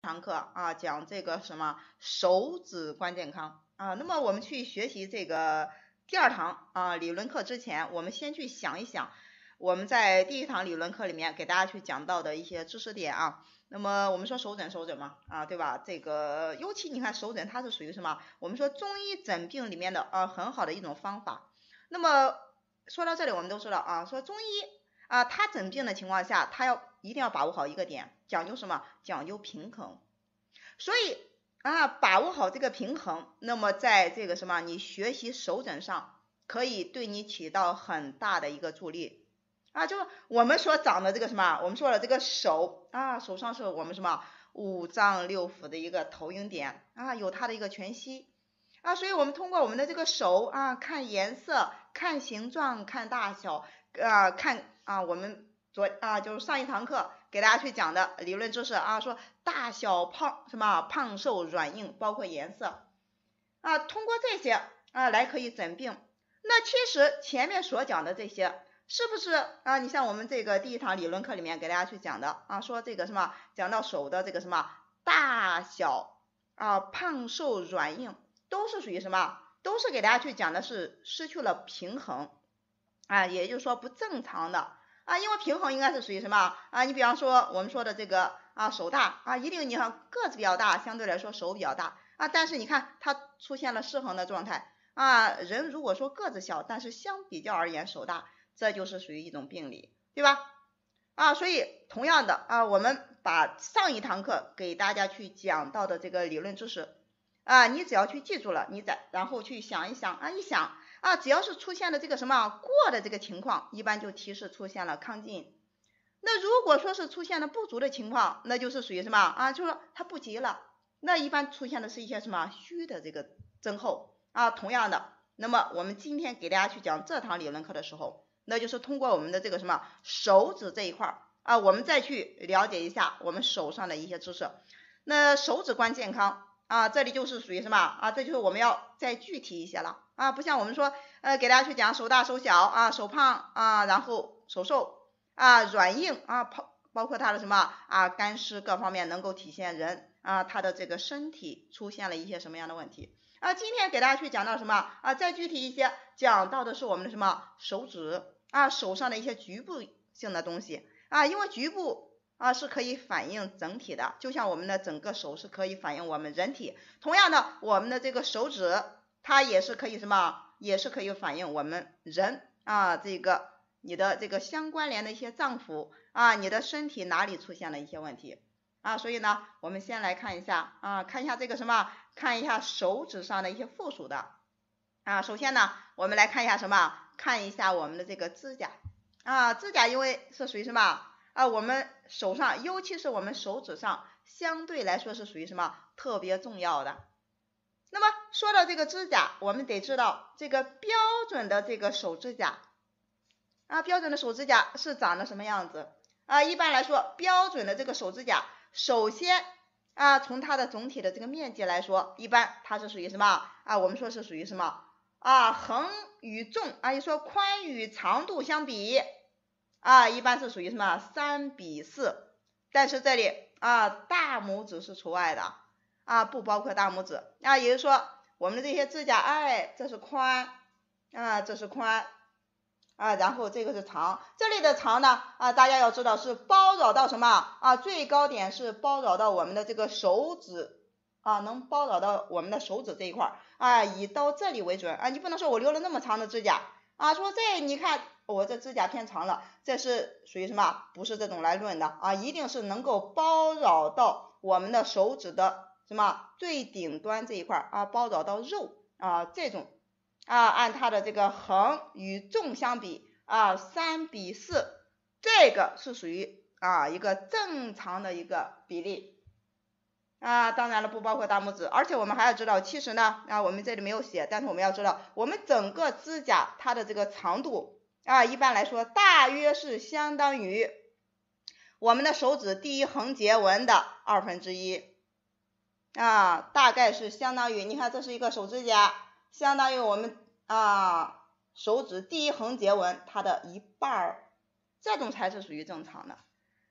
堂课啊，讲这个什么手指关健康啊。那么我们去学习这个第二堂啊理论课之前，我们先去想一想我们在第一堂理论课里面给大家去讲到的一些知识点啊。那么我们说手诊嘛啊，对吧？这个尤其你看手诊它是属于什么？我们说中医诊病里面的很好的一种方法。那么说到这里，我们都知道啊，说中医啊，它诊病的情况下，它一定要把握好一个点，讲究什么？讲究平衡。所以啊，把握好这个平衡，那么在这个什么，你学习手诊上可以对你起到很大的一个助力啊。就我们所长的这个什么，我们说了这个手啊，手上是我们什么五脏六腑的一个投影点啊，有它的一个全息啊，所以我们通过我们的这个手啊，看颜色、看形状、看大小看我们就是上一堂课给大家去讲的理论知识啊，说大小胖瘦软硬，包括颜色啊，通过这些来可以诊病。那其实前面所讲的这些是不是啊？你像我们这个第一堂理论课里面给大家去讲的啊，说这个讲到手的这个大小胖瘦软硬，都是属于都是给大家去讲的是失去了平衡啊，也就是说不正常的啊。因为平衡应该是属于你比方说我们说的这个手大一定你看个子比较大，相对来说手比较大但是你看它出现了失衡的状态人如果说个子小，但是相比较而言手大，这就是属于一种病理，对吧所以同样的我们把上一堂课给大家去讲到的这个理论知识你只要去记住了，然后去想一想只要是出现了这个过的这个情况，一般就提示出现了亢进。那如果说是出现了不足的情况，那就是属于就是说它不急了，那一般出现的是一些虚的这个增厚同样的，那么我们今天给大家去讲这堂理论课的时候，那就是通过我们的这个手指这一块我们再去了解一下我们手上的一些知识。那手指关健康这里就是属于这就是我们要再具体一些了不像我们说给大家去讲手大手小手胖然后手瘦软硬包括它的干湿各方面能够体现人他的这个身体出现了一些什么样的问题今天给大家去讲到再具体一些，讲到的是我们的手指手上的一些局部性的东西因为局部是可以反映整体的，就像我们的整个手是可以反映我们人体，同样的我们的这个手指它也是可以也是可以反映我们人这个你的这个相关联的一些脏腑你的身体哪里出现了一些问题所以呢我们先来看一下看一下这个看一下手指上的一些附属的首先呢我们来看一下看一下我们的这个指甲指甲因为是属于我们手上尤其是我们手指上相对来说是属于特别重要的。那么说到这个指甲，我们得知道这个标准的这个手指甲标准的手指甲是长得什么样子一般来说标准的这个手指甲首先从它的总体的这个面积来说，一般它是属于我们说是属于横与纵也说宽与长度相比一般是属于3:4，但是这里大拇指是除外的不包括大拇指也就是说我们的这些指甲这是宽这是宽然后这个是长，这里的长呢大家要知道是包绕到最高点是包绕到我们的这个手指能包绕到我们的手指这一块以到这里为准你不能说我留了那么长的指甲说这你看我这指甲偏长了，这是属于不是这种来论的一定是能够包绕到我们的手指的最顶端这一块包绕到肉这种按它的这个横与纵相比3:4，这个是属于一个正常的一个比例当然了不包括大拇指，而且我们还要知道其实呢我们这里没有写，但是我们要知道我们整个指甲它的这个长度一般来说大约是相当于我们的手指第一横节纹的1/2大概是相当于你看这是一个手指甲，相当于我们手指第一横节纹它的1/2，这种才是属于正常的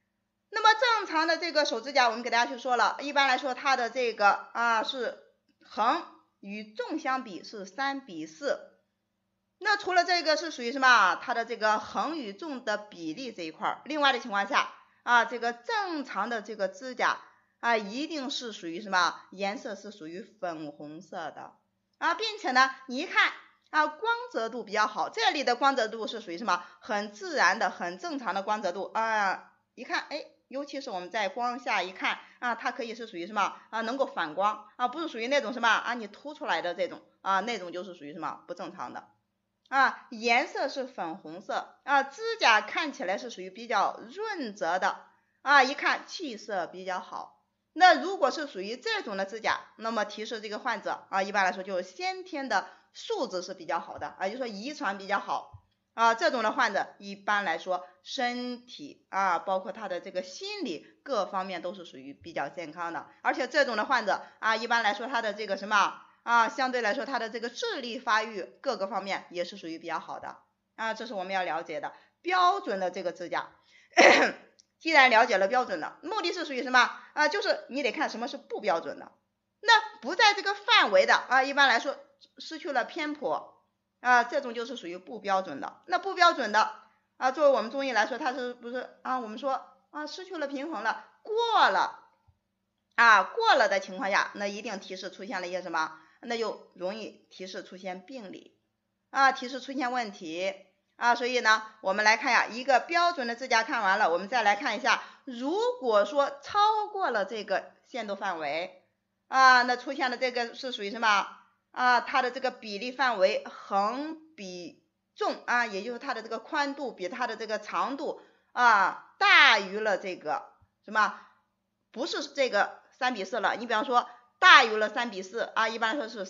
那么正常的这个手指甲，我们给大家去说了，一般来说它的这个是横与纵相比是3:4。那除了这个是属于什么？它的这个横与纵的比例这一块，另外的情况下这个正常的这个指甲一定是属于什么？颜色是属于粉红色的并且呢，你一看光泽度比较好，这里的光泽度是属于什么？很自然的、很正常的光泽度一看尤其是我们在光下一看它可以是属于什么能够反光不是属于那种什么你凸出来的这种那种就是属于什么不正常的颜色是粉红色指甲看起来是属于比较润泽的一看气色比较好。那如果是属于这种的指甲，那么提示这个患者一般来说就是先天的素质是比较好的也就是说遗传比较好这种的患者一般来说身体包括他的这个心理各方面都是属于比较健康的，而且这种的患者一般来说他的这个什么相对来说他的这个智力发育各个方面也是属于比较好的这是我们要了解的标准的这个指甲。既然了解了标准的，目的是属于什么就是你得看什么是不标准的，那不在这个范围的一般来说失去了偏颇这种就是属于不标准的。那不标准的作为我们中医来说，它是不是我们说失去了平衡了，过了的情况下，那一定提示出现了一些什么？那就容易提示出现病理提示出现问题所以呢，我们来看一个标准的指甲看完了，我们再来看一下，如果说超过了这个限度范围那出现的这个是属于什么它的这个比例范围横比纵也就是它的这个宽度比它的这个长度大于了这个什么？不是这个3:4了，你比方说大于了3:4一般说是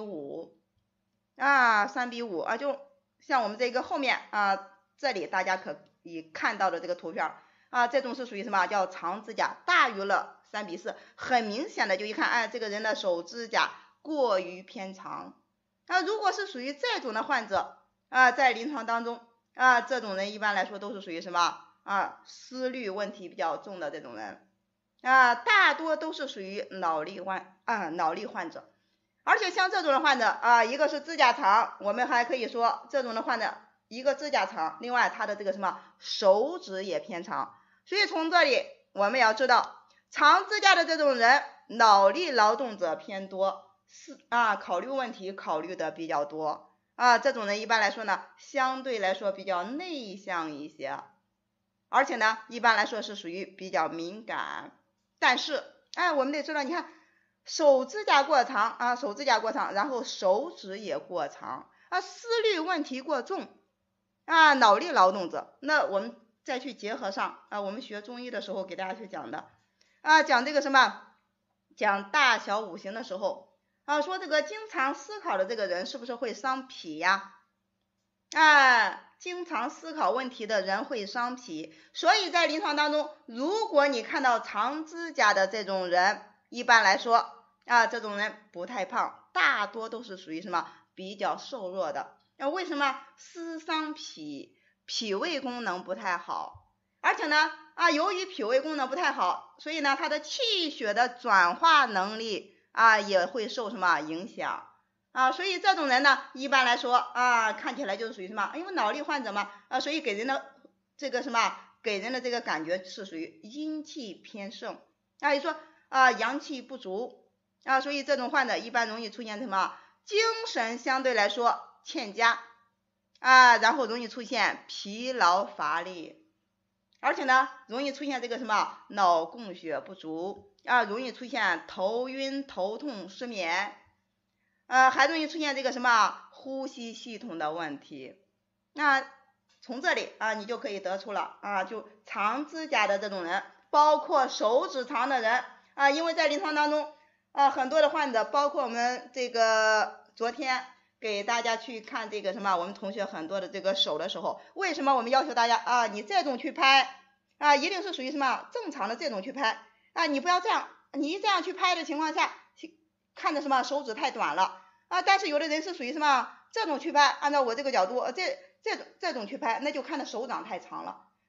3:53:5就像我们这个后面这里大家可以看到的这个图片这种是属于什么？叫长指甲大于了3:4，很明显的就一看这个人的手指甲过于偏长如果是属于这种的患者在临床当中这种人一般来说都是属于什么思虑问题比较重的这种人大多都是属于脑力患者。而且像这种的患者一个是指甲长，我们还可以说这种的患者一个指甲长，另外他的这个什么手指也偏长。所以从这里我们要知道，长指甲的这种人脑力劳动者偏多考虑问题考虑的比较多这种人一般来说呢相对来说比较内向一些，而且呢一般来说是属于比较敏感。但是我们得知道，你看手指甲过长然后手指也过长思虑问题过重脑力劳动者。那我们再去结合上我们学中医的时候给大家去讲的讲这个什么？讲大小五行的时候说这个经常思考的这个人是不是会伤脾呀经常思考问题的人会伤脾。所以在临床当中，如果你看到长指甲的这种人，一般来说这种人不太胖，大多都是属于什么？比较瘦弱的为什么？思伤脾，脾胃功能不太好，而且呢由于脾胃功能不太好，所以呢他的气血的转化能力也会受什么影响所以这种人呢一般来说看起来就是属于什么？因为脑力患者嘛所以给人的这个什么？给人的这个感觉是属于阴气偏盛也说阳气不足所以这种患者一般容易出现什么？精神相对来说欠佳然后容易出现疲劳乏力，而且呢容易出现这个什么？脑供血不足容易出现头晕头痛失眠还容易出现这个什么？呼吸系统的问题。那从这里你就可以得出了就长指甲的这种人，包括手指长的人因为在临床当中很多的患者，包括我们这个昨天给大家去看这个什么？我们同学很多的这个手的时候，为什么我们要求大家你这种去拍一定是属于什么？正常的这种去拍你不要这样，你一这样去拍的情况下看的什么？手指太短了但是有的人是属于什么？这种去拍，按照我这个角度这种去拍，那就看的手掌太长了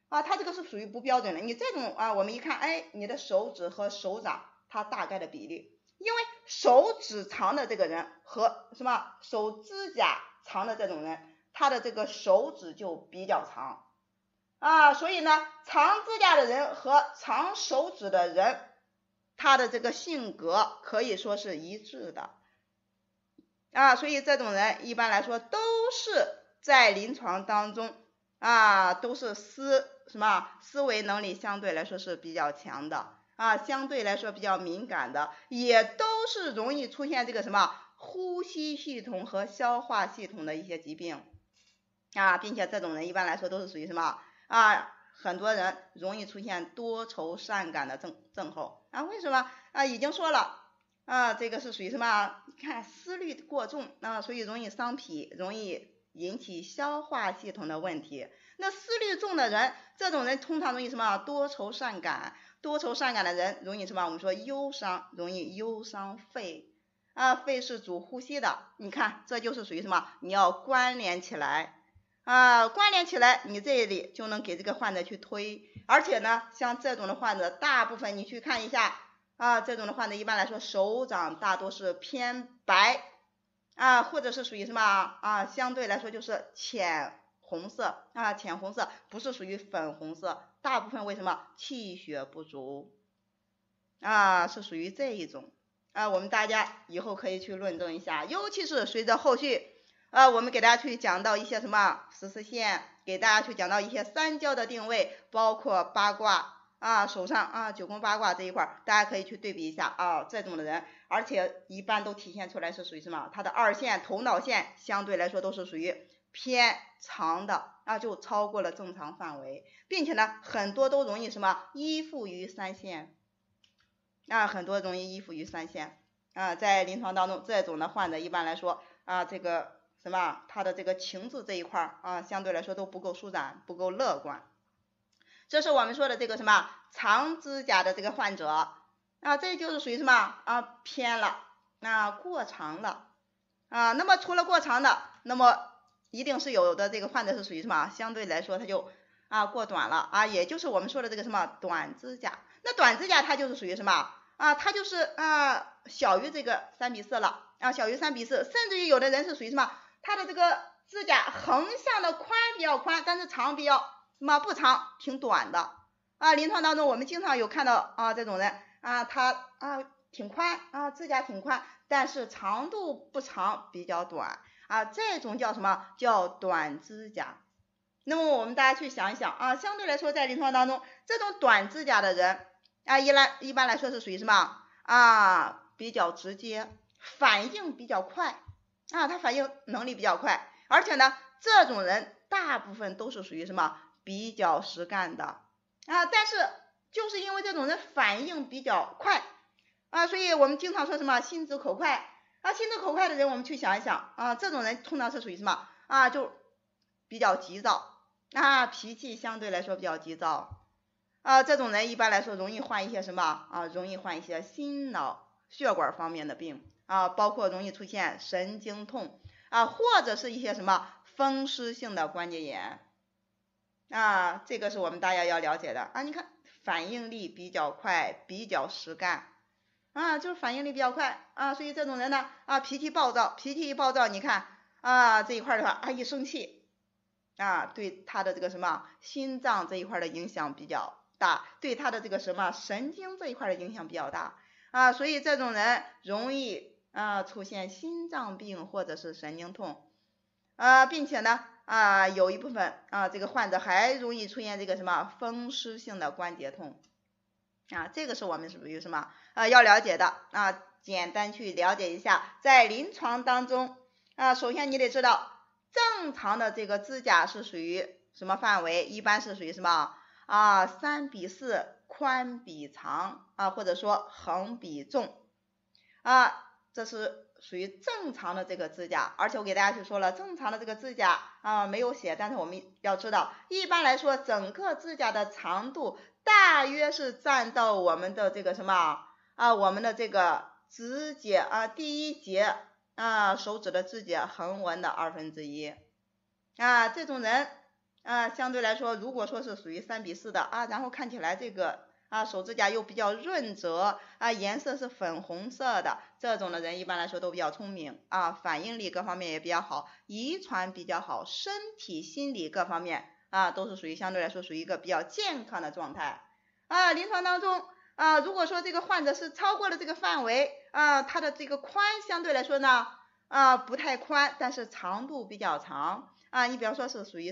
它这个是属于不标准的。你这种我们一看，哎，你的手指和手掌它大概的比例，因为手指长的这个人和什么手指甲长的这种人，他的这个手指就比较长所以呢，长指甲的人和长手指的人，他的这个性格可以说是一致的所以这种人一般来说都是在临床当中都是思维能力相对来说是比较强的相对来说比较敏感的，也都是容易出现这个呼吸系统和消化系统的一些疾病并且这种人一般来说都是属于很多人容易出现多愁善感的症候为什么已经说了这个是属于你看思虑过重所以容易伤脾，容易引起消化系统的问题。那思虑重的人，这种人通常容易多愁善感，多愁善感的人容易我们说忧伤，容易忧伤肺肺是主呼吸的，你看这就是属于你要关联起来关联起来，你这里就能给这个患者去推。而且呢，像这种的患者，大部分你去看一下这种的患者一般来说手掌大多是偏白或者是属于相对来说就是浅红色浅红色，不是属于粉红色，大部分为什么气血不足是属于这一种我们大家以后可以去论证一下，尤其是随着后续我们给大家去讲到一些十四线，给大家去讲到一些三焦的定位，包括八卦手上九宫八卦这一块，大家可以去对比一下这种的人，而且一般都体现出来是属于他的二线头脑线相对来说都是属于偏长的就超过了正常范围，并且呢很多都容易依附于三线很多容易依附于三线在临床当中这种的患者一般来说这个他的这个情志这一块相对来说都不够舒展，不够乐观。这是我们说的这个长指甲的这个患者这就是属于偏了过长了那么除了过长的，那么一定是有的这个患者是属于相对来说他就过短了也就是我们说的这个短指甲。那短指甲它就是属于它就是小于这个3:4了小于3:4，甚至于有的人是属于它的这个指甲横向的宽比较宽，但是长比较不长，挺短的临床当中我们经常有看到这种人他挺宽指甲挺宽，但是长度不长，比较短这种叫叫短指甲。那么我们大家去想一想相对来说在临床当中这种短指甲的人一般来说是属于比较直接，反应比较快他反应能力比较快，而且呢这种人大部分都是属于比较实干的但是就是因为这种人反应比较快所以我们经常说心直口快心直口快的人，我们去想一想这种人通常是属于就比较急躁脾气相对来说比较急躁这种人一般来说容易患一些容易患一些心脑血管方面的病包括容易出现神经痛或者是一些风湿性的关节炎这个是我们大家要了解的你看反应力比较快，比较实干就是反应力比较快所以这种人呢脾气暴躁，脾气一暴躁，你看这一块的话一生气对他的这个心脏这一块的影响比较大，对他的这个神经这一块的影响比较大所以这种人容易出现心脏病或者是神经痛并且呢有一部分这个患者还容易出现这个风湿性的关节痛这个是我们属于要了解的简单去了解一下，在临床当中首先你得知道正常的这个指甲是属于什么范围，一般是属于3:4，宽比长或者说横比重这是属于正常的这个指甲。而且我给大家去说了，正常的这个指甲没有写，但是我们要知道一般来说整个指甲的长度大约是占到我们的这个我们的这个指节第一节手指的指节横纹的1/2这种人相对来说如果说是属于3:4的然后看起来这个手指甲又比较润泽颜色是粉红色的，这种的人一般来说都比较聪明反应力各方面也比较好，遗传比较好，身体心理各方面都是属于相对来说属于一个比较健康的状态临床当中如果说这个患者是超过了这个范围他的这个宽相对来说呢不太宽，但是长度比较长你比方说是属于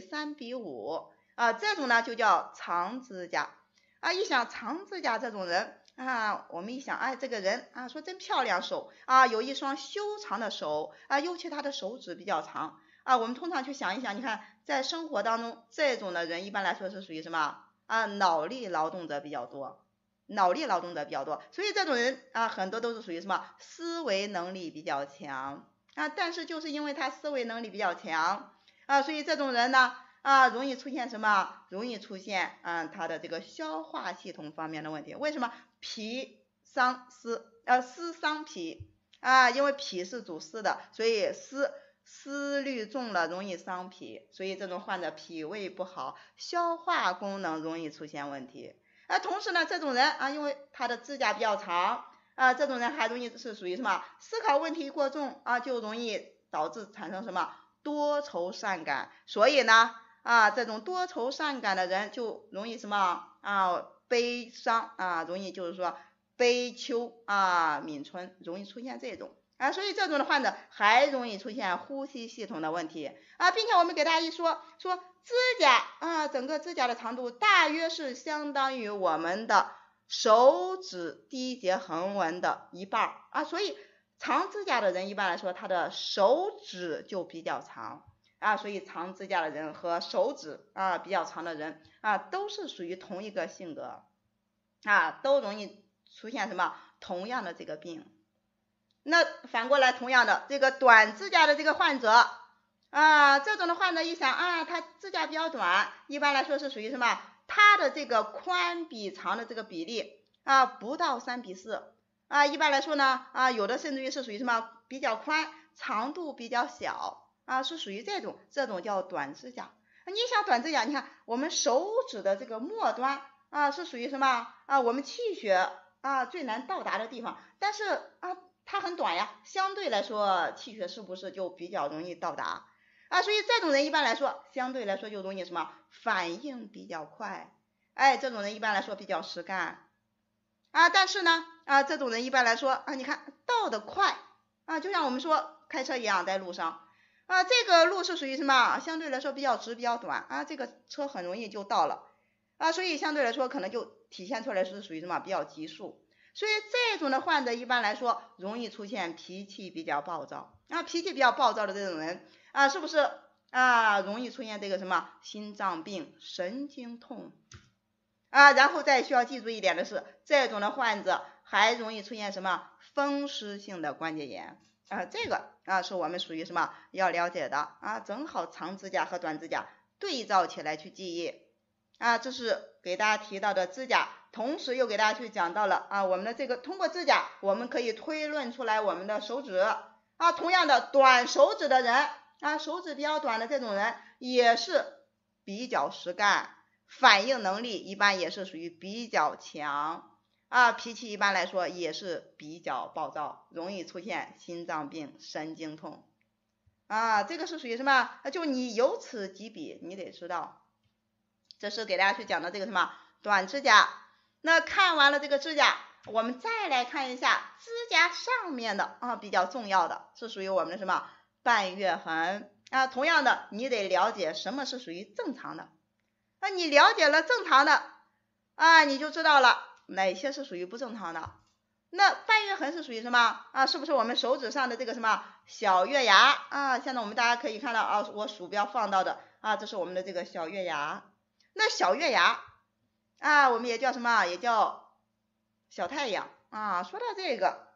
3:5这种呢就叫长指甲一想长指甲这种人我们一想这个人说真漂亮手有一双修长的手尤其他的手指比较长我们通常去想一想，你看在生活当中这种的人一般来说是属于什么脑力劳动者比较多，所以这种人很多都是属于什么思维能力比较强但是就是因为他思维能力比较强所以这种人呢容易出现什么？容易出现他的这个消化系统方面的问题。为什么？脾伤思，思伤脾因为脾是主思的，所以思虑重了容易伤脾，所以这种患者脾胃不好，消化功能容易出现问题同时呢这种人因为他的指甲比较长这种人还容易是属于什么？思考问题过重就容易导致产生什么？多愁善感，所以呢这种多愁善感的人就容易什么悲伤容易就是说悲秋悯春，容易出现这种所以这种的患者还容易出现呼吸系统的问题并且我们给大家一说指甲整个指甲的长度大约是相当于我们的手指第一节横纹的一半所以长指甲的人一般来说他的手指就比较长所以长指甲的人和手指比较长的人都是属于同一个性格都容易出现什么同样的这个病。那反过来同样的这个短指甲的这个患者这种的患者一想他指甲比较短，一般来说是属于什么？他的这个宽比长的这个比例不到3:4一般来说呢有的甚至于是属于什么？比较宽，长度比较小是属于这种叫短指甲。你想短指甲，你看我们手指的这个末端是属于什么我们气血最难到达的地方，但是它很短呀，相对来说气血是不是就比较容易到达所以这种人一般来说相对来说就容易什么反应比较快这种人一般来说比较实干但是呢这种人一般来说你看到得快就像我们说开车一样，在路上这个路是属于什么相对来说比较直比较短这个车很容易就到了所以相对来说可能就体现出来是属于什么比较急速，所以这种的患者一般来说容易出现脾气比较暴躁脾气比较暴躁的这种人是不是容易出现这个什么心脏病、神经痛然后再需要记住一点的是，这种的患者还容易出现什么风湿性的关节炎这个是我们属于什么要了解的正好长指甲和短指甲对照起来去记忆这是给大家提到的指甲，同时又给大家去讲到了我们的这个通过指甲我们可以推论出来我们的手指同样的短手指的人手指比较短的这种人也是比较实干，反应能力一般也是属于比较强脾气一般来说也是比较暴躁，容易出现心脏病、神经痛这个是属于什么就你由此及彼，你得知道这是给大家去讲的这个什么短指甲。那看完了这个指甲，我们再来看一下指甲上面的比较重要的是属于我们的什么半月痕同样的你得了解什么是属于正常的你了解了正常的你就知道了哪些是属于不正常的。那半月痕是属于什么是不是我们手指上的这个什么小月牙现在我们大家可以看到我鼠标放到的这是我们的这个小月牙。那小月牙我们也叫什么也叫小太阳说到这个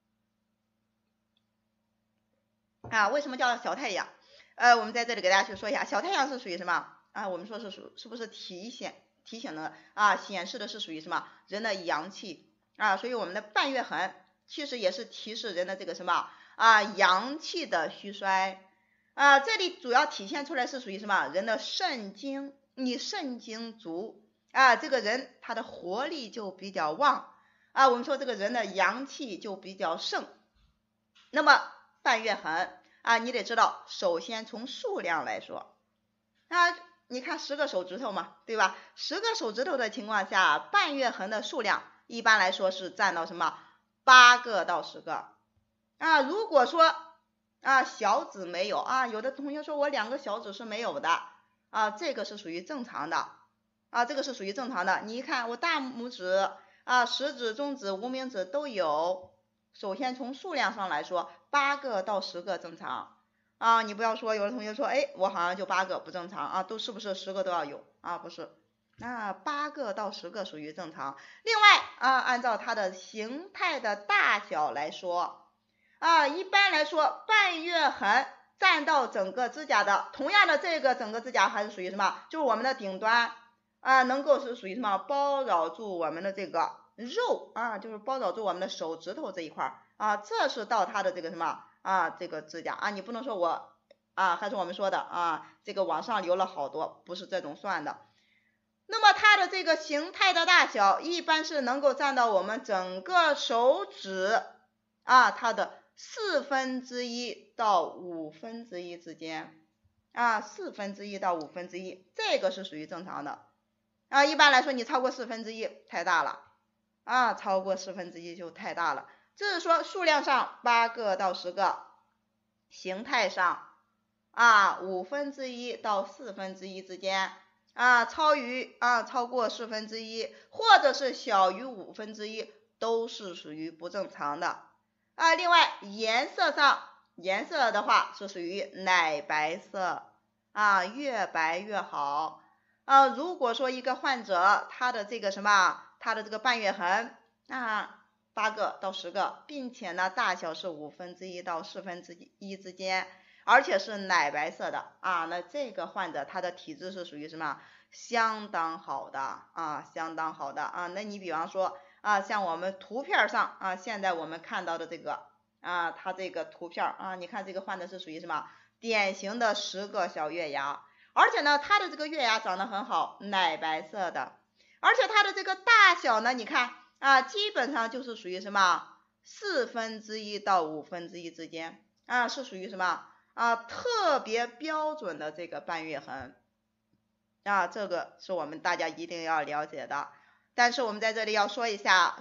为什么叫小太阳我们在这里给大家去说一下，小太阳是属于什么我们说是不是提醒的显示的是属于什么人的阳气所以我们的半月痕其实也是提示人的这个什么阳气的虚衰这里主要体现出来是属于什么？人的肾精，你肾精足这个人他的活力就比较旺我们说这个人的阳气就比较盛。那么半月痕你得知道，首先从数量来说你看10个手指头嘛，对吧？10个手指头的情况下，半月痕的数量一般来说是占到什么8个到10个如果说小指没有有的同学说我2个小指是没有的这个是属于正常的这个是属于正常的。你一看我大拇指食指、中指、无名指都有，首先从数量上来说，8个到10个正常你不要说有的同学说我好像就8个不正常都是不是10个都要有不是8个到10个属于正常。另外按照它的形态的大小来说一般来说半月痕占到整个指甲的，同样的这个整个指甲还是属于什么？就是我们的顶端能够是属于什么？包绕住我们的这个肉就是包绕住我们的手指头这一块这是到它的这个什么这个指甲你不能说我还是我们说的这个往上留了好多，不是这种算的。那么它的这个形态的大小一般是能够占到我们整个手指它的1/4到1/5之间1/4到1/5，这个是属于正常的一般来说你超过1/4太大了超过1/4就太大了。这是说数量上8个到10个，形态上1/5到1/4之间超过1/4或者是小于1/5都是属于不正常的另外颜色上，颜色的话是属于奶白色越白越好如果说一个患者他的这个什么，他的这个半月痕8个到10个，并且呢大小是1/5到1/4之间，而且是奶白色的那这个患者他的体质是属于什么？相当好的相当好的那你比方说像我们图片上现在我们看到的这个它这个图片你看这个患者是属于什么？典型的10个小月牙，而且呢它的这个月牙长得很好，奶白色的，而且它的这个大小呢，你看基本上就是属于什么1/4到1/5之间是属于什么特别标准的这个半月痕这个是我们大家一定要了解的。但是我们在这里要说一下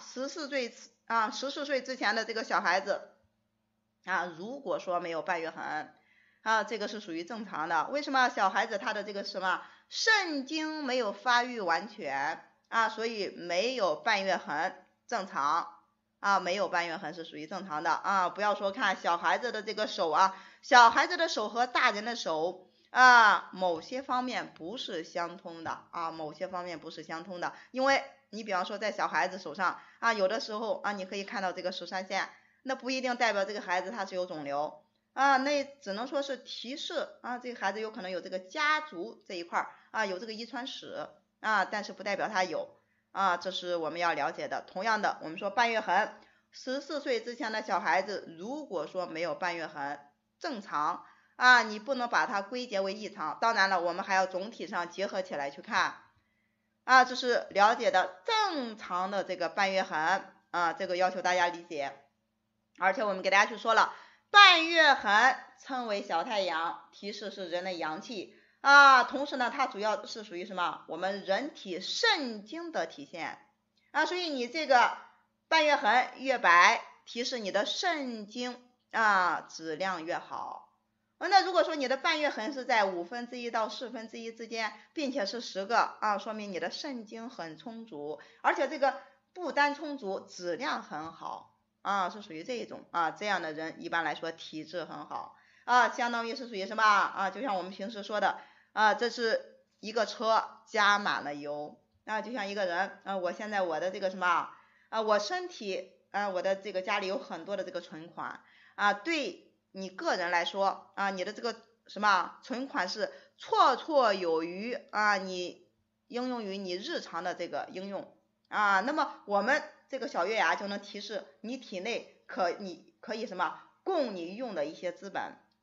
14岁之前的这个小孩子如果说没有半月痕这个是属于正常的。为什么？小孩子他的这个什么肾精没有发育完全所以没有半月痕正常没有半月痕是属于正常的不要说看小孩子的这个手小孩子的手和大人的手某些方面不是相通的某些方面不是相通的。因为你比方说在小孩子手上有的时候你可以看到这个13线，那不一定代表这个孩子他是有肿瘤那只能说是提示这个孩子有可能有这个家族这一块有这个遗传史但是不代表他有这是我们要了解的。同样的，我们说半月痕，14岁之前的小孩子如果说没有半月痕正常你不能把它归结为异常，当然了我们还要总体上结合起来去看这是了解的正常的这个半月痕这个要求大家理解。而且我们给大家去说了，半月痕称为小太阳，提示是人的阳气同时呢它主要是属于什么？我们人体肾精的体现所以你这个半月痕越白，提示你的肾精质量越好那如果说你的半月痕是在1/5到1/4之间，并且是10个说明你的肾精很充足，而且这个不单充足，质量很好是属于这一种这样的人一般来说体质很好相当于是属于什么就像我们平时说的这是一个车加满了油就像一个人我现在我的这个什么我身体我的这个家里有很多的这个存款对你个人来说你的这个什么存款是绰绰有余你应用于你日常的这个应用那么我们这个小月牙就能提示你体内你可以什么供你用的一些资本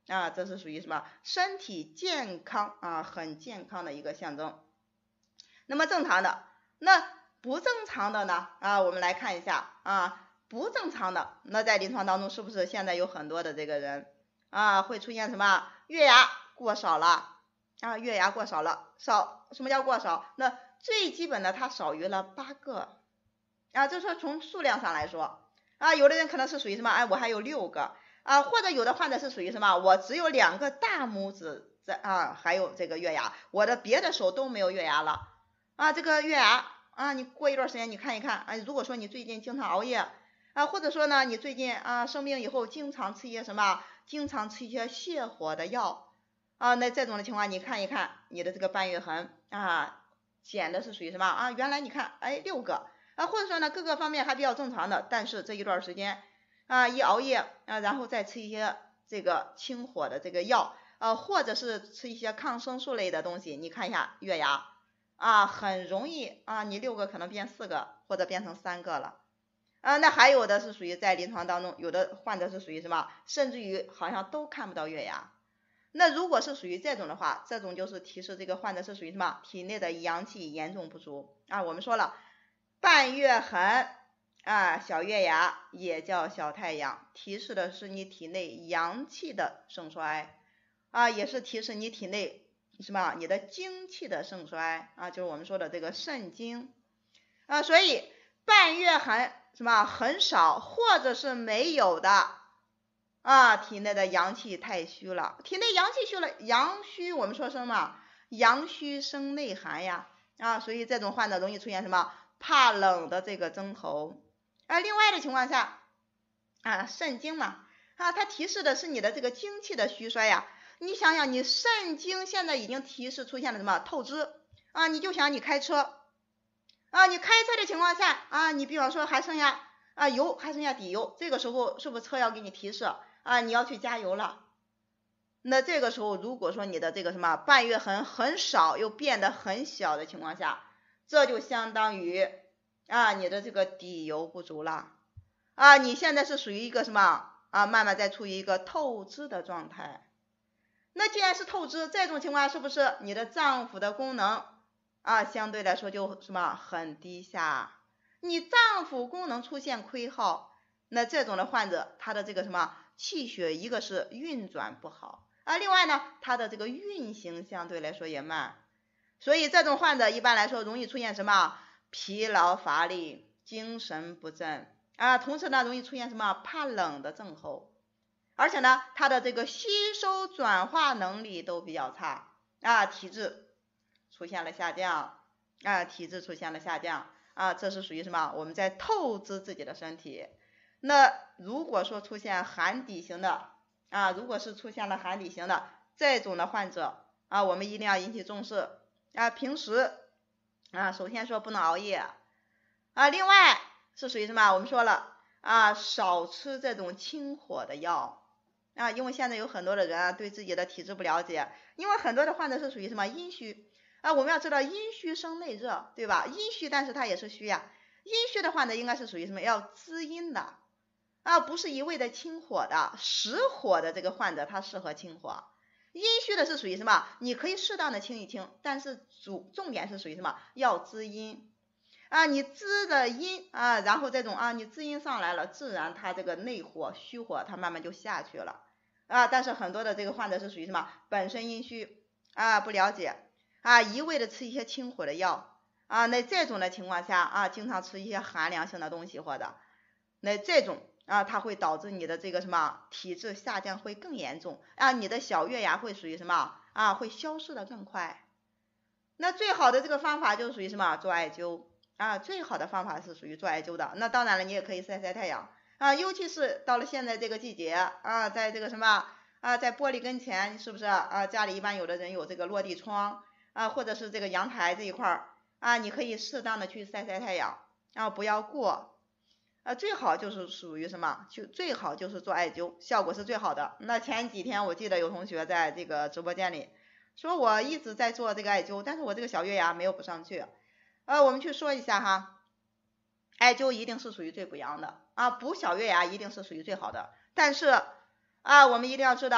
啊，这是属于什么？身体健康啊，很健康的一个象征。那么正常的，那不正常的呢？啊，我们来看一下啊，不正常的，那在临床当中是不是现在有很多的这个人啊，会出现什么？月牙过少了啊，月牙过少了，什么叫过少？那最基本的它少于了8个啊，这说从数量上来说啊，有的人可能是属于什么？哎，我还有6个啊，或者有的患者是属于什么？我只有2个大拇指在啊，还有这个月牙，我的别的手都没有月牙了啊，这个月牙啊，你过一段时间你看一看啊，如果说你最近经常熬夜啊，或者说呢你最近啊生病以后经常吃一些什么？经常吃一些泻火的药啊，那这种的情况你看一看你的这个半月痕啊，显的是属于什么啊？原来你看哎6个。啊，或者说呢，各个方面还比较正常的，但是这一段时间啊，一熬夜啊，然后再吃一些这个清火的这个药，或者是吃一些抗生素类的东西，你看一下月牙啊，很容易啊，你6个可能变4个，或者变成3个了啊。那还有的是属于在临床当中，有的患者是属于什么，甚至于好像都看不到月牙。那如果是属于这种的话，这种就是提示这个患者是属于什么，体内的阳气严重不足啊。我们说了。半月痕啊，小月牙也叫小太阳，提示的是你体内阳气的盛衰啊，也是提示你体内什么？你的精气的盛衰啊，就是我们说的这个肾精啊，所以半月痕什么很少或者是没有的啊，体内的阳气太虚了，体内阳气虚了，阳虚我们说什么？阳虚生内寒呀啊，所以这种患者容易出现什么？怕冷的这个征候啊，另外的情况下啊，肾精嘛啊，它提示的是你的这个精气的虚衰呀。你想想，你肾精现在已经提示出现了什么透支啊？你就想你开车啊，你开车的情况下啊，你比方说还剩下啊油，还剩下底油，这个时候是不是车要给你提示啊？你要去加油了。那这个时候，如果说你的这个什么半月痕很少又变得很小的情况下，这就相当于啊你的这个底油不足了啊，你现在是属于一个什么啊慢慢在处于一个透支的状态。那既然是透支，这种情况是不是你的脏腑的功能啊相对来说就什么很低下？你脏腑功能出现亏耗，那这种的患者他的这个什么气血一个是运转不好啊，另外呢他的这个运行相对来说也慢。所以这种患者一般来说容易出现什么疲劳乏力、精神不振啊，同时呢容易出现什么怕冷的症候，而且呢他的这个吸收转化能力都比较差啊，体质出现了下降啊，体质出现了下降啊，这是属于什么？我们在透支自己的身体。那如果说出现寒底型的啊，如果是出现了寒底型的这种的患者啊，我们一定要引起重视。啊，平时啊，首先说不能熬夜啊，另外是属于什么？我们说了啊，少吃这种清火的药啊，因为现在有很多的人啊对自己的体质不了解，因为很多的患者是属于什么阴虚啊，我们要知道阴虚生内热，对吧？阴虚但是它也是虚呀，阴虚的患者应该是属于什么？要滋阴的啊，不是一味的清火的，实火的这个患者他适合清火。阴虚的是属于什么？你可以适当的清一清，但是重点是属于什么？要滋阴啊，你滋的阴啊，然后这种啊，你滋阴上来了，自然它这个内火虚火它慢慢就下去了啊。但是很多的这个患者是属于什么？本身阴虚啊，不了解啊，一味的吃一些清火的药啊，那这种的情况下啊，经常吃一些寒凉性的东西或者那这种啊，它会导致你的这个什么体质下降会更严重啊，你的小月牙会属于什么啊，会消失的更快。那最好的这个方法就属于什么？做艾灸啊，最好的方法是属于做艾灸的。那当然了，你也可以晒晒太阳啊，尤其是到了现在这个季节啊，在这个什么啊，在玻璃跟前，是不是啊？家里一般有的人有这个落地窗啊，或者是这个阳台这一块啊，你可以适当的去晒晒太阳啊，不要过。最好就是属于什么？就最好就是做艾灸，效果是最好的。那前几天我记得有同学在这个直播间里说，我一直在做这个艾灸，但是我这个小月牙没有补上去。我们去说一下哈，艾灸一定是属于最补阳的啊，补小月牙一定是属于最好的。但是啊，我们一定要知道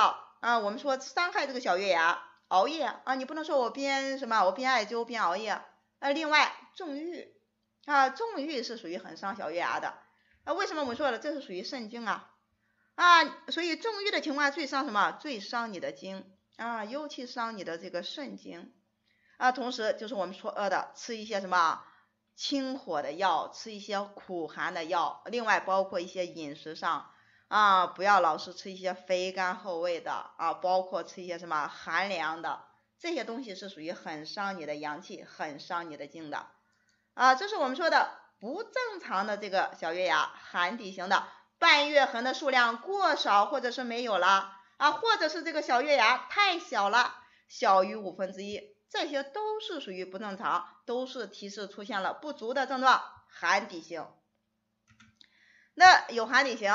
我们说伤害这个小月牙，熬夜你不能说我边艾灸边熬夜。另外纵欲纵欲是属于很伤小月牙的。为什么我们说了这是属于肾经所以纵欲的情况最伤什么？最伤你的经尤其伤你的这个肾经同时就是我们说的吃一些什么清火的药，吃一些苦寒的药，另外包括一些饮食上不要老是吃一些肥甘厚味的包括吃一些什么寒凉的，这些东西是属于很伤你的阳气，很伤你的经的这是我们说的不正常的这个小月牙寒底型的半月痕的数量过少或者是没有了或者是这个小月牙太小了，小于1/5，这些都是属于不正常，都是提示出现了不足的症状，寒底型。那有寒底型，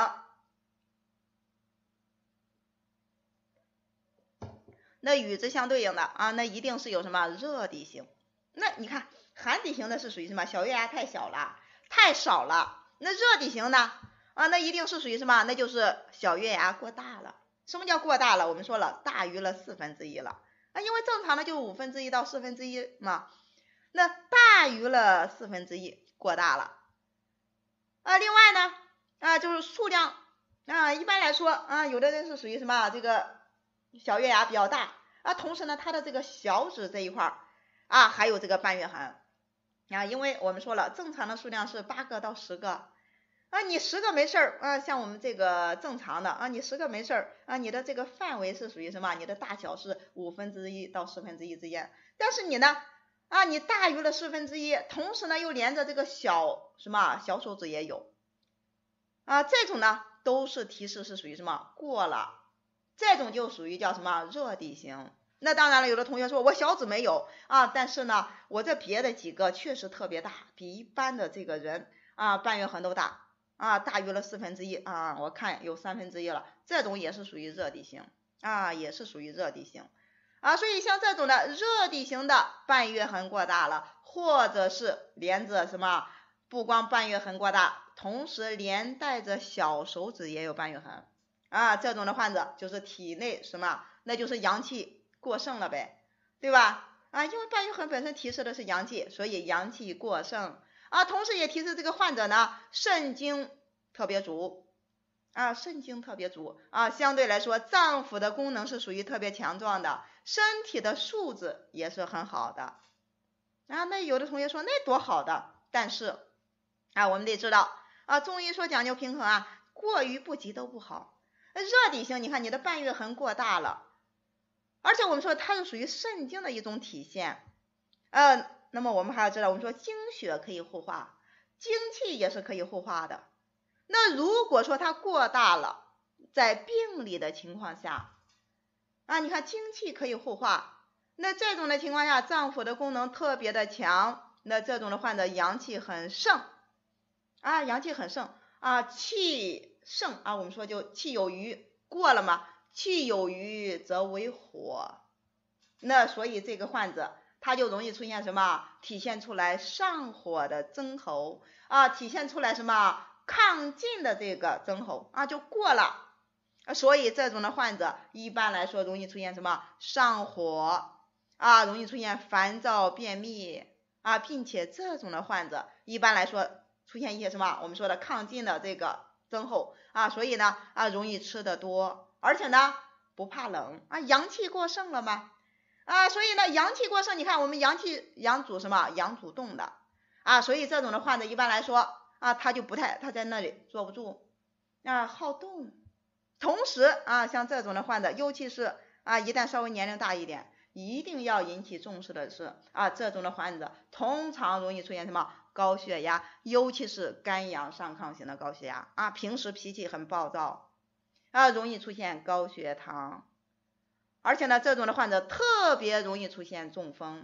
那与之相对应的那一定是有什么热底型。那你看寒底型的是属于什么？小月牙太小了，太少了。那热底型呢那一定是属于什么？那就是小月牙过大了。什么叫过大了？我们说了大于了1/4了因为正常的就1/5到1/4嘛，那大于了1/4，过大了另外呢就是数量一般来说有的人是属于什么？这个小月牙比较大同时呢它的这个小指这一块还有这个半月痕因为我们说了正常的数量是8个到10个你10个没事像我们这个正常的你10个没事你的这个范围是属于什么？你的大小是1/5到1/10之间，但是你呢你大于了1/4，同时呢又连着这个小手指也有这种呢都是提示是属于什么？过了，这种就属于叫什么？热底型。那当然了，有的同学说我小指没有但是呢我这别的几个确实特别大，比一般的这个人半月痕都大大于了1/4我看有1/3了，这种也是属于热底型也是属于热底型所以像这种的热底型的半月痕过大了，或者是连着什么？不光半月痕过大，同时连带着小手指也有半月痕这种的患者就是体内什么？那就是阳气过剩了呗，对吧因为半月痕本身提示的是阳气，所以阳气过剩同时也提示这个患者呢肾经特别足肾经特别足相对来说脏腑的功能是属于特别强壮的，身体的素质也是很好的那有的同学说那多好的，但是我们得知道中医说讲究平衡过于不及都不好。热底型你看你的半月痕过大了，而且我们说它是属于肾经的一种体现那么我们还要知道，我们说精血可以护化，精气也是可以护化的。那如果说它过大了，在病理的情况下你看精气可以护化，那这种的情况下脏腑的功能特别的强，那这种的患者阳气很盛阳气很盛气盛我们说就气有余，过了嘛，气有余则为火，那所以这个患者他就容易出现什么？体现出来上火的增候体现出来什么？亢进的这个增候就过了所以这种的患者一般来说容易出现什么？上火容易出现烦躁便秘并且这种的患者一般来说出现一些什么？我们说的亢进的这个增候所以呢容易吃得多，而且呢不怕冷阳气过剩了嘛所以呢阳气过剩，你看我们阳主什么？阳主动的所以这种的患者一般来说他就不太，他在那里坐不住好动。同时像这种的患者，尤其是一旦稍微年龄大一点，一定要引起重视的是这种的患者通常容易出现什么？高血压，尤其是肝阳上亢型的高血压平时脾气很暴躁容易出现高血糖，而且呢这种的患者特别容易出现中风，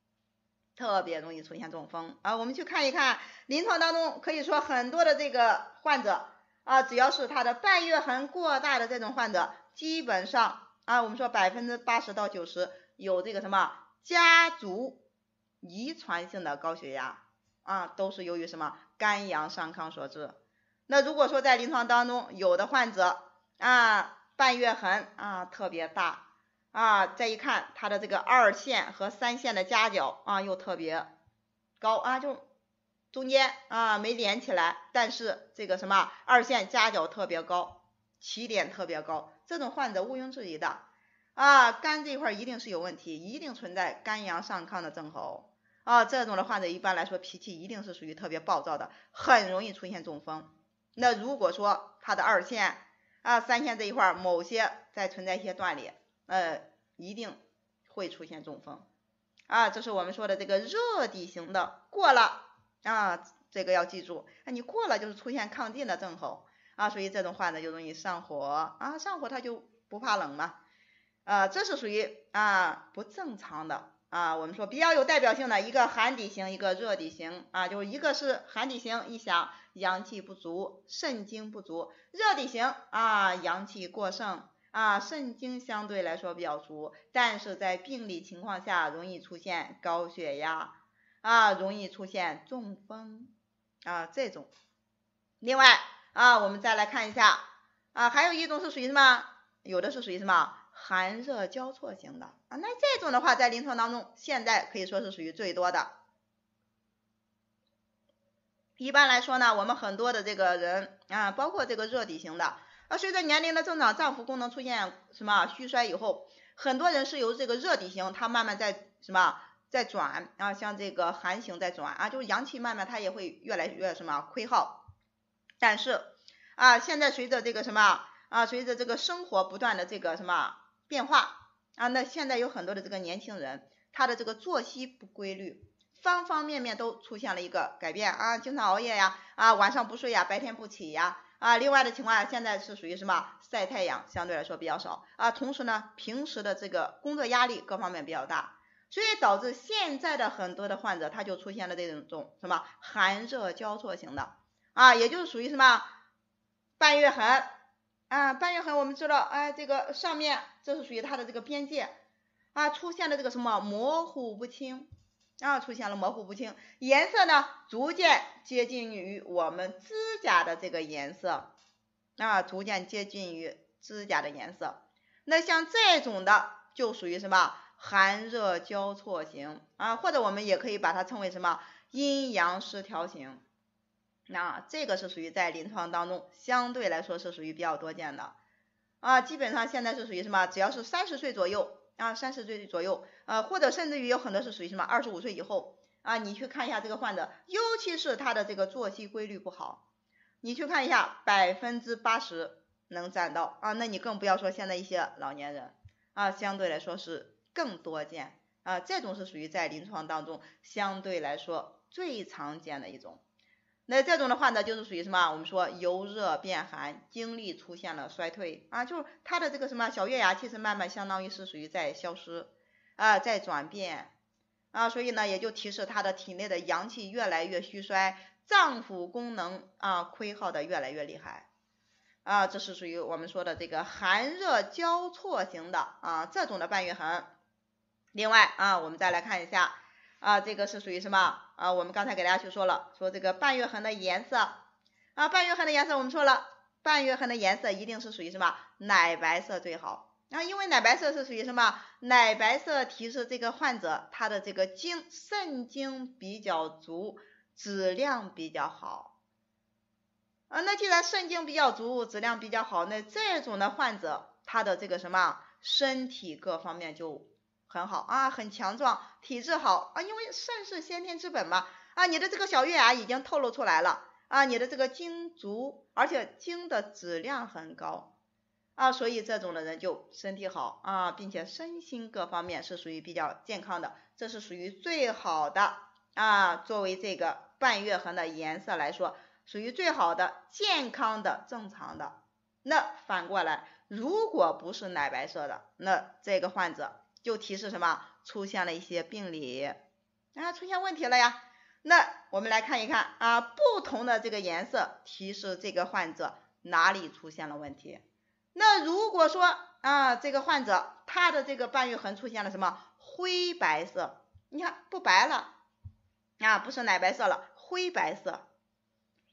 我们去看一看临床当中，可以说很多的这个患者只要是他的半月痕过大的这种患者，基本上我们说80%到90%有这个什么家族遗传性的高血压都是由于什么？肝阳上亢所致。那如果说在临床当中有的患者半月痕啊特别大啊，再一看它的这个2线和3线的夹角啊又特别高啊，就中间啊没连起来，但是这个什么2线夹角特别高，起点特别高，这种患者毋庸置疑的啊，肝这一块一定是有问题，一定存在肝阳上亢的症候啊，这种的患者一般来说脾气一定是属于特别暴躁的，很容易出现中风。那如果说他的2线啊3线这一块某些再存在一些断裂，一定会出现中风啊，这是我们说的这个热底型的过了啊，这个要记住，你过了就是出现亢进的症候啊，所以这种患者就容易上火啊，上火他就不怕冷嘛，这是属于不正常的啊。我们说比较有代表性的一个寒底型，一个热底型啊，就是一个是寒底型，一想阳气不足，肾精不足；热底型啊，阳气过盛啊，肾精相对来说比较足，但是在病理情况下容易出现高血压啊，容易出现中风啊这种。另外啊，我们再来看一下啊，还有一种是属于什么？有的是属于什么？寒热交错型的啊，那这种的话在临床当中现在可以说是属于最多的。一般来说呢，我们很多的这个人啊，包括这个热底型的随着年龄的增长，脏腑功能出现什么虚衰以后，很多人是由这个热底型，它慢慢在什么在转啊，像这个寒型在转啊，就是阳气慢慢它也会越来越什么亏耗。但是现在随着这个什么随着这个生活不断的这个什么变化那现在有很多的这个年轻人，他的这个作息不规律，方方面面都出现了一个改变经常熬夜呀晚上不睡呀，白天不起呀另外的情况下，现在是属于什么晒太阳相对来说比较少同时呢平时的这个工作压力各方面比较大，所以导致现在的很多的患者他就出现了这种什么寒热交错型的也就是属于什么半月痕半月痕我们知道这个上面这是属于它的这个边界出现了这个什么模糊不清出现了模糊不清，颜色呢逐渐接近于我们指甲的这个颜色逐渐接近于指甲的颜色，那像这种的就属于什么寒热交错型或者我们也可以把它称为什么阴阳失调型，那这个是属于在临床当中相对来说是属于比较多见的基本上现在是属于什么只要是30岁左右30岁左右或者甚至于有很多是属于什么25岁以后你去看一下这个患者，尤其是他的这个作息规律不好，你去看一下80%能占到那你更不要说现在一些老年人相对来说是更多见这种是属于在临床当中相对来说最常见的一种。那这种的患者就是属于什么我们说由热变寒，精力出现了衰退就是他的这个什么小月牙其实慢慢相当于是属于在消失在转变所以呢也就提示他的体内的阳气越来越虚衰，脏腑功能亏耗的越来越厉害这是属于我们说的这个寒热交错型的这种的半月痕。另外我们再来看一下这个是属于什么我们刚才给大家去说了，说这个半月痕的颜色半月痕的颜色我们说了，半月痕的颜色一定是属于什么奶白色最好因为奶白色是属于什么奶白色提示这个患者他的这个肾精比较足，质量比较好那既然肾精比较足，质量比较好，那这种的患者他的这个什么身体各方面就很好很强壮，体质好因为肾是先天之本嘛你的这个小月牙已经透露出来了你的这个精足，而且精的质量很高所以这种的人就身体好并且身心各方面是属于比较健康的，这是属于最好的作为这个半月痕的颜色来说属于最好的健康的正常的。那反过来如果不是奶白色的，那这个患者就提示什么出现了一些病理出现问题了呀。那我们来看一看不同的这个颜色提示这个患者哪里出现了问题。那如果说这个患者他的这个半月痕出现了什么灰白色，你看不白了不是奶白色了，灰白色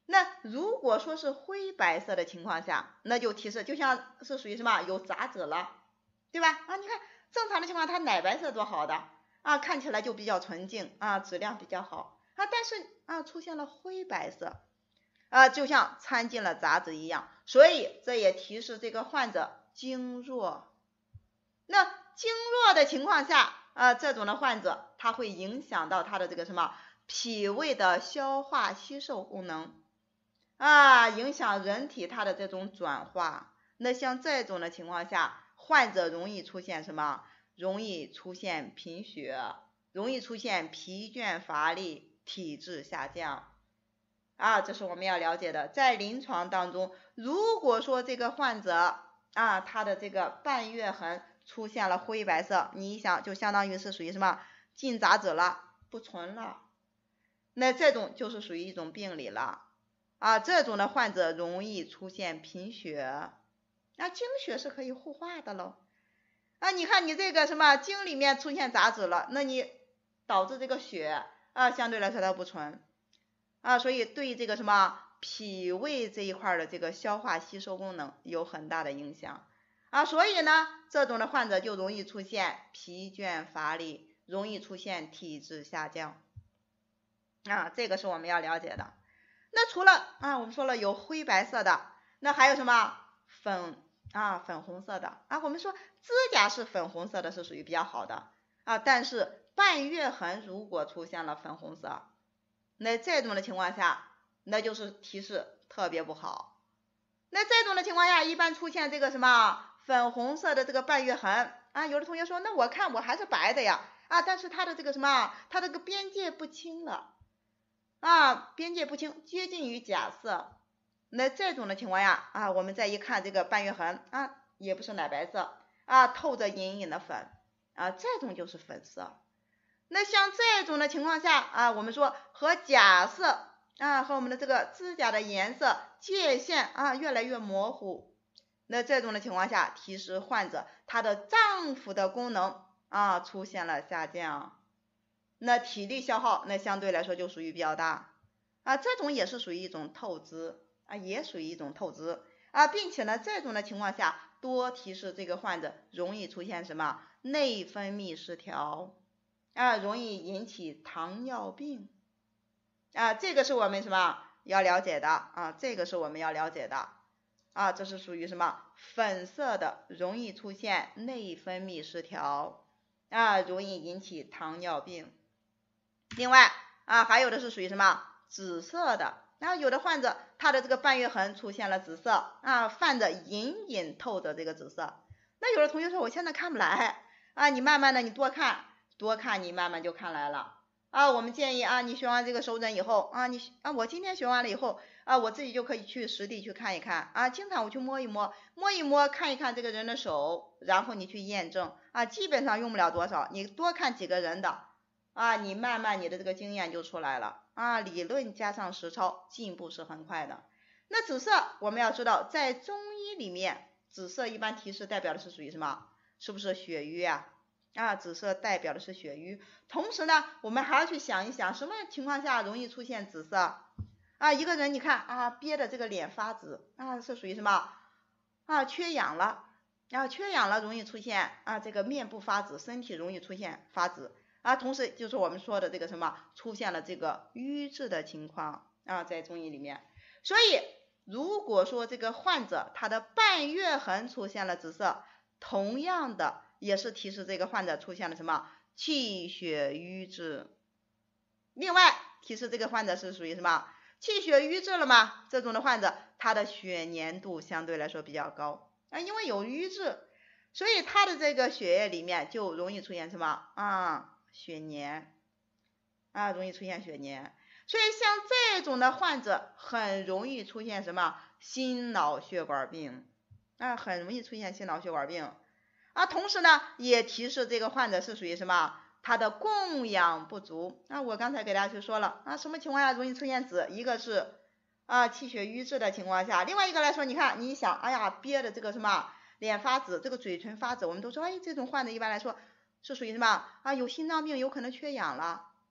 那如果说是灰白色的情况下，那就提示就像是属于什么有杂质了，对吧？你看正常的情况它奶白色多好的看起来就比较纯净质量比较好但是出现了灰白色就像掺进了杂质一样，所以这也提示这个患者经弱。那经弱的情况下这种的患者他会影响到他的这个什么脾胃的消化吸收功能影响人体它的这种转化。那像这种的情况下，患者容易出现什么？容易出现贫血，容易出现疲倦乏力、体质下降这是我们要了解的。在临床当中，如果说这个患者他的这个半月痕出现了灰白色，你一想就相当于是属于什么进杂质了，不纯了，那这种就是属于一种病理了这种的患者容易出现贫血经血是可以护化的喽你看你这个什么经里面出现杂质了，那你导致这个血相对来说它不纯所以对这个什么脾胃这一块的这个消化吸收功能有很大的影响所以呢这种的患者就容易出现疲倦乏力，容易出现体质下降这个是我们要了解的。那除了我们说了有灰白色的，那还有什么粉红色的我们说指甲是粉红色的是属于比较好的但是半月痕如果出现了粉红色，那这种的情况下那就是提示特别不好。那这种的情况下一般出现这个什么粉红色的这个半月痕有的同学说那我看我还是白的呀但是它的这个什么它这个边界不清了边界不清，接近于假色。那这种的情况下我们再一看这个半月痕也不是奶白色透着隐隐的粉这种就是粉色。那像这种的情况下我们说和假色和我们的这个指甲的颜色界限越来越模糊，那这种的情况下提示患者他的脏腑的功能出现了下降，那体力消耗那相对来说就属于比较大这种也是属于一种透支也属于一种透支并且呢这种的情况下多提示这个患者容易出现什么内分泌失调容易引起糖尿病这个是我们什么要了解的这个是我们要了解的这是属于什么粉色的，容易出现内分泌失调容易引起糖尿病。另外还有的是属于什么紫色的有的患者他的这个半月痕出现了紫色泛着隐隐透的这个紫色，那有的同学说我现在看不来你慢慢的你多看你慢慢就看来了我们建议你学完这个手诊以后我今天学完了以后我自己就可以去实地去看一看经常我去摸一摸看一看这个人的手，然后你去验证基本上用不了多少，你多看几个人的你慢慢你的这个经验就出来了理论加上实操进步是很快的。那紫色我们要知道在中医里面紫色一般提示代表的是属于什么，是不是血瘀紫色代表的是血瘀。同时呢我们还要去想一想什么情况下容易出现紫色一个人你看憋的这个脸发紫是属于什么缺氧了缺氧了容易出现这个面部发紫，身体容易出现发紫同时就是我们说的这个什么出现了这个瘀滞的情况在中医里面。所以如果说这个患者他的半月痕出现了紫色，同样的也是提示这个患者出现了什么气血瘀滞。另外提示这个患者是属于什么气血瘀滞了吗？这种的患者他的血粘度相对来说比较高因为有瘀滞，所以他的这个血液里面就容易出现什么血粘容易出现血粘。所以像这种的患者很容易出现什么心脑血管病很容易出现心脑血管病同时呢也提示这个患者是属于什么他的供氧不足我刚才给大家就说了什么情况下容易出现紫，一个是气血瘀滞的情况下，另外一个来说你看你想憋的这个什么脸发紫，这个嘴唇发紫，我们都说这种患者一般来说是属于什么有心脏病，有可能缺氧了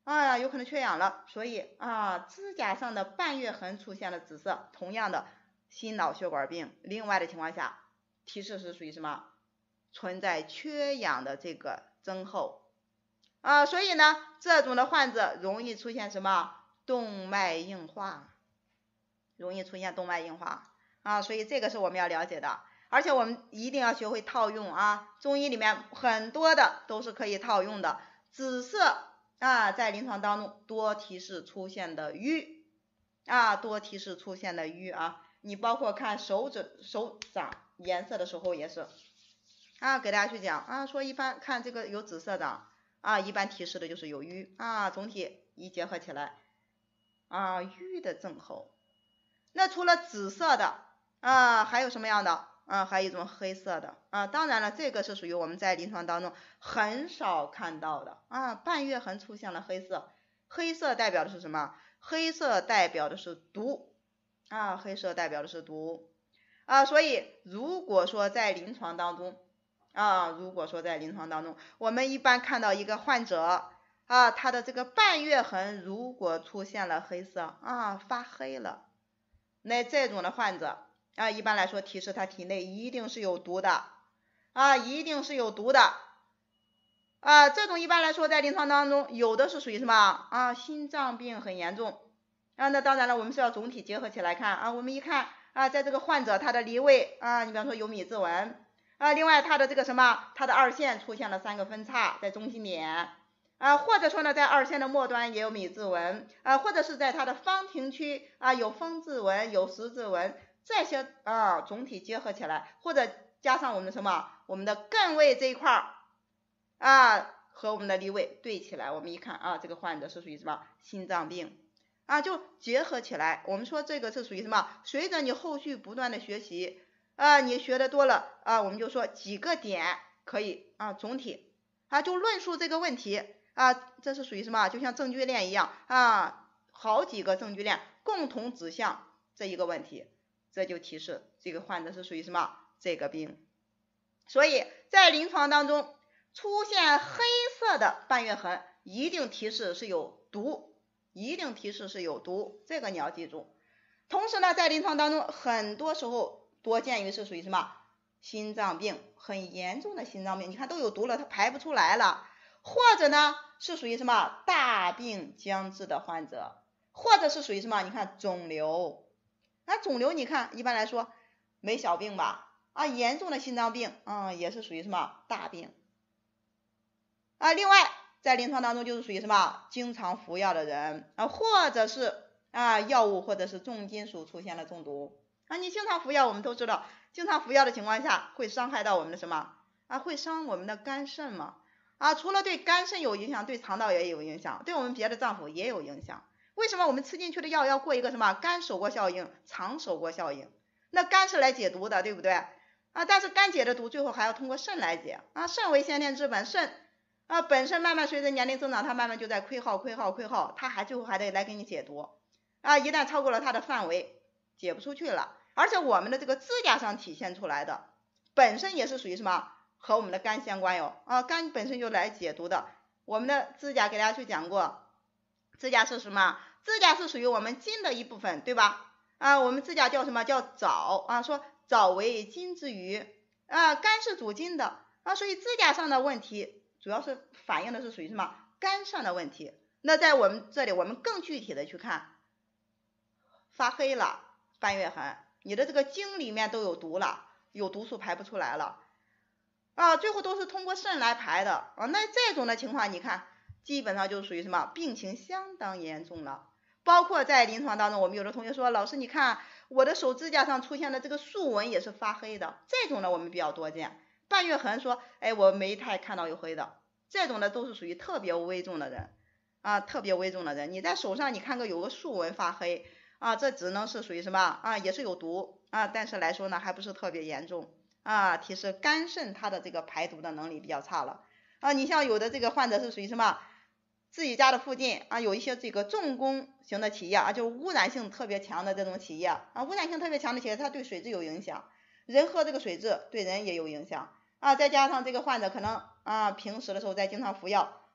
有可能缺氧了，所以指甲上的半月痕出现了紫色，同样的心脑血管病，另外的情况下提示是属于什么？存在缺氧的这个增厚所以呢，这种的患者容易出现什么？动脉硬化，容易出现动脉硬化所以这个是我们要了解的，而且我们一定要学会套用中医里面很多的都是可以套用的。紫色在临床当中多提示出现的瘀多提示出现的瘀你包括看手掌颜色的时候也是给大家去讲说一般看这个有紫色的一般提示的就是有瘀总体一结合起来瘀的增厚。那除了紫色的还有什么样的还有一种黑色的当然了，这个是属于我们在临床当中很少看到的半月痕出现了黑色，黑色代表的是什么？黑色代表的是毒黑色代表的是毒所以如果说在临床当中我们一般看到一个患者他的这个半月痕如果出现了黑色发黑了，那这种的患者一般来说提示他体内一定是有毒的一定是有毒的这种一般来说在临床当中有的是属于什么心脏病很严重那当然了，我们是要总体结合起来看我们一看在这个患者他的离位你比方说有米字纹另外他的这个什么，他的二线出现了3个分叉在中心点或者说呢在二线的末端也有米字纹或者是在它的方庭区有风字纹有十字纹，这些总体结合起来，或者加上我们什么我们的艮位这一块和我们的离位对起来，我们一看这个患者是属于什么心脏病就结合起来，我们说这个是属于什么？随着你后续不断的学习你学的多了我们就说几个点可以总体就论述这个问题这是属于什么？就像证据链一样好几个证据链共同指向这一个问题，这就提示这个患者是属于什么这个病。所以在临床当中出现黑色的半月痕，一定提示是有毒，一定提示是有毒，这个你要记住。同时呢，在临床当中很多时候多见于是属于什么心脏病，很严重的心脏病，你看都有毒了，它排不出来了，或者呢是属于什么大病将至的患者，或者是属于什么你看肿瘤肿瘤你看一般来说没小病吧严重的心脏病也是属于什么大病另外在临床当中就是属于什么经常服药的人或者是药物或者是重金属出现了中毒你经常服药，我们都知道经常服药的情况下会伤害到我们的什么会伤我们的肝肾嘛除了对肝肾有影响，对肠道也有影响，对我们别的脏腑也有影响。为什么我们吃进去的药要过一个什么肝守过效应肠守过效应？那肝是来解毒的，对不对但是肝解的毒最后还要通过肾来解肾为先天之本，肾本身慢慢随着年龄增长，它慢慢就在亏耗，它还最后还得来给你解毒一旦超过了它的范围解不出去了。而且我们的这个指甲上体现出来的本身也是属于什么和我们的肝相关哟肝本身就来解毒的。我们的指甲给大家去讲过，指甲是什么？指甲是属于我们筋的一部分，对吧我们指甲叫什么？叫爪说爪为筋之余肝是主筋的所以指甲上的问题主要是反映的是属于什么肝上的问题。那在我们这里我们更具体的去看，发黑了半月痕，你的这个经里面都有毒了，有毒素排不出来了最后都是通过肾来排的那这种的情况你看基本上就属于什么病情相当严重了。包括在临床当中，我们有的同学说老师你看我的手指甲上出现的这个竖纹也是发黑的，这种的我们比较多见。半月痕说我没太看到有黑的，这种的都是属于特别危重的人特别危重的人，你在手上你看个有个竖纹发黑这只能是属于什么也是有毒但是来说呢还不是特别严重提示肝肾它的这个排毒的能力比较差了你像有的这个患者是属于什么自己家的附近有一些这个重工型的企业就是污染性特别强的这种企业污染性特别强的企业，它对水质有影响，人喝这个水质对人也有影响再加上这个患者可能平时的时候在经常服药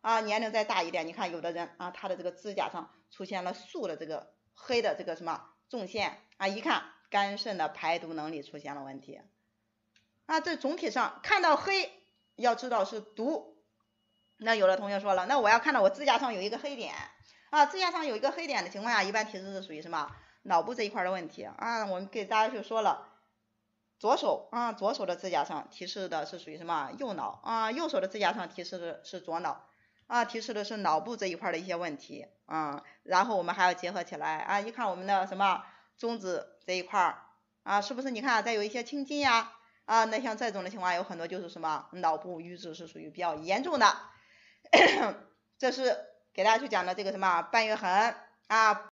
年龄再大一点，你看有的人他的这个指甲上出现了素的这个黑的这个什么纵线一看肝肾的排毒能力出现了问题这总体上看到黑要知道是毒。那有的同学说了，那我要看到我指甲上有一个黑点指甲上有一个黑点的情况下，一般提示是属于什么脑部这一块的问题我们给大家就说了，左手的指甲上提示的是属于什么右脑右手的指甲上提示的是左脑提示的是脑部这一块的一些问题然后我们还要结合起来一看我们的什么中指这一块是不是你看再有一些青筋那像这种的情况有很多就是什么脑部瘀滞是属于比较严重的这是给大家去讲的这个什么半月痕